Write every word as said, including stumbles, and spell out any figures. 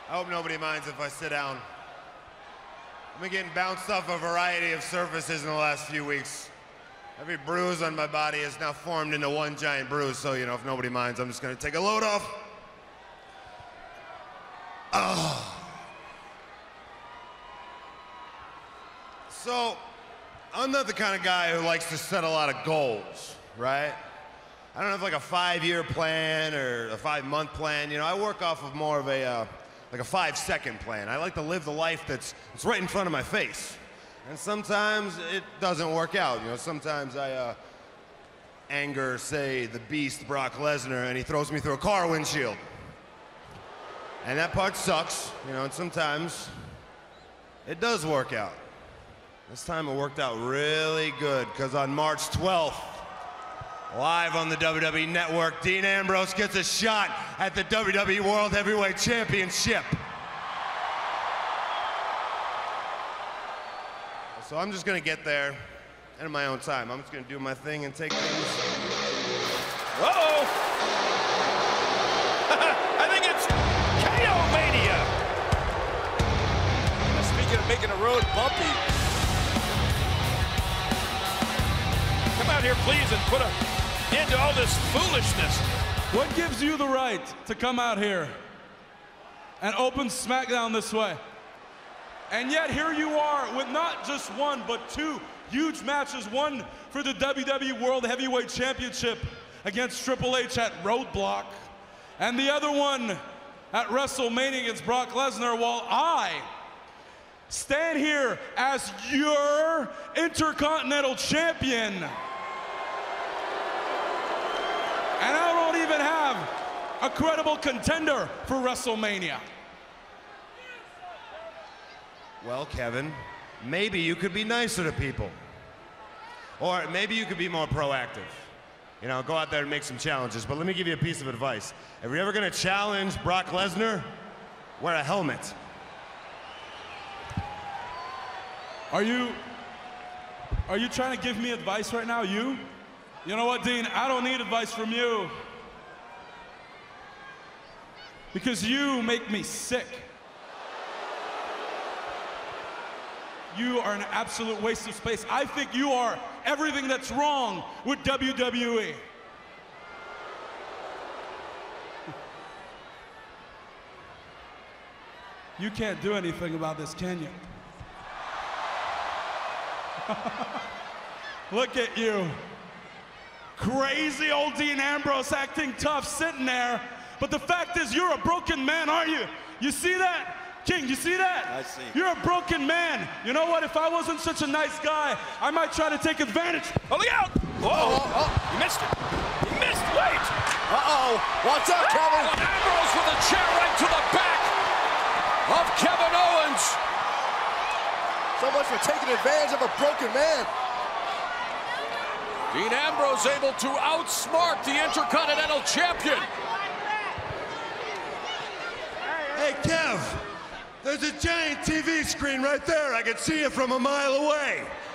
I hope nobody minds if I sit down. I've been getting bounced off a variety of surfaces in the last few weeks. Every bruise on my body is now formed into one giant bruise, so, you know, if nobody minds, I'm just gonna take a load off. Oh. So, I'm not the kind of guy who likes to set a lot of goals, right? I don't have like a five-year plan or a five-month plan. You know, I work off of more of a, uh, like a five-second plan. I like to live the life that's, that's right in front of my face. And sometimes it doesn't work out. You know, sometimes I uh, anger, say, the beast, Brock Lesnar, and he throws me through a car windshield. And that part sucks, you know, and sometimes it does work out. This time it worked out really good, because on March twelfth, live on the W W E Network, Dean Ambrose gets a shot at the W W E World Heavyweight Championship. So I'm just gonna get there, and in my own time. I'm just gonna do my thing and take things. Uh-oh! I think it's K O Mania! Now, speaking of making the road bumpy, come out here, please, and put an end to all this foolishness. What gives you the right to come out here and open SmackDown this way? And yet here you are with not just one, but two huge matches. One for the W W E World Heavyweight Championship against Triple H at Roadblock, and the other one at WrestleMania against Brock Lesnar, while I stand here as your Intercontinental Champion. And I don't even have a credible contender for WrestleMania. Well, Kevin, maybe you could be nicer to people. Or maybe you could be more proactive. You know, go out there and make some challenges. But let me give you a piece of advice. If you're ever gonna challenge Brock Lesnar, wear a helmet. Are you, are you trying to give me advice right now, you? You know what, Dean? I don't need advice from you. Because you make me sick. You are an absolute waste of space. I think you are everything that's wrong with W W E. You can't do anything about this, can you? Look at you. Crazy old Dean Ambrose acting tough, sitting there. But the fact is, you're a broken man, aren't you? You see that? King, you see that? I see. You're a broken man. You know what? If I wasn't such a nice guy, I might try to take advantage. Oh, look out! Whoa! Oh, oh. You missed it. You missed. Wait! Uh-oh. Watch out, Kevin. Oh, Ambrose with a chair right to the back of Kevin Owens. So much for taking advantage of a broken man. Dean Ambrose able to outsmart the Intercontinental Champion. Hey, Kev, there's a giant T V screen right there. I can see it from a mile away.